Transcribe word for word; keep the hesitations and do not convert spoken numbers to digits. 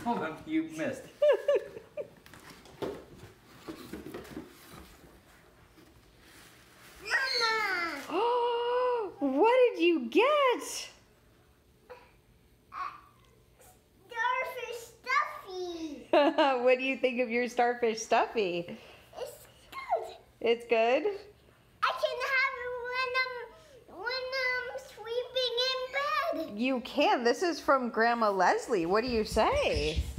Hold on, you missed. Oh, what did you get? Starfish stuffy. What do you think of your starfish stuffy? It's good. It's good? I can have it when I'm when I'm sleeping in bed. You can. This is from Grandma Leslie. What do you say?